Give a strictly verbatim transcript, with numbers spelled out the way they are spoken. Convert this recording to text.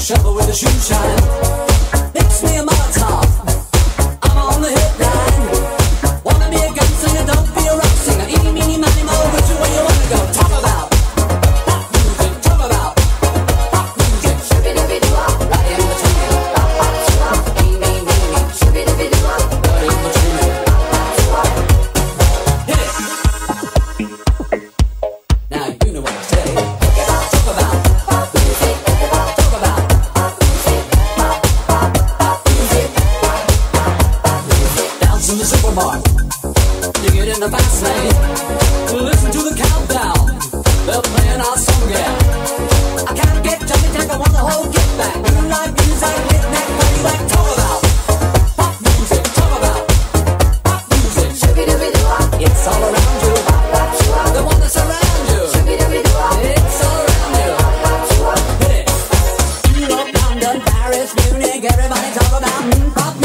shovel with a shoe shine. Mix me a Molotov, I'm on the hit line. Wanna be a gunslinger, don't be a rock singer. Eeny, meeny, miny, mo, which way you wanna go? Talk about pop music, talk about pop music. Shoo-be-doo-be-doo-wop, right in between it. Pop, pop, shoo-wop, eeny, meeny, shoo-be-doo-be-doo-wop, right in between it. Pop, pop, shoo-wop. Hit it. Now you know what to say. Talk about pop music, talk about pop music, pop, pop, pop music, pop, pop music. Down from the supermarket, you get in the fast lane. Listen to the countdown, they're playing our song, yeah. I can't get jumpy jack, I want the whole get back. Moonlight music, knick-knack, paddywhack. Talk about pop music, talk about pop music. Shoo-be-doo-be-doo-wop, it's all around you. Pop, pop, shoo-wop, the one that's around you. Shoo-be-doo-be-doo-wop, it's all around you. Pop, pop, shoo-wop, hit it. Europe, London, Paris, Munich, everybody talk about mm, pop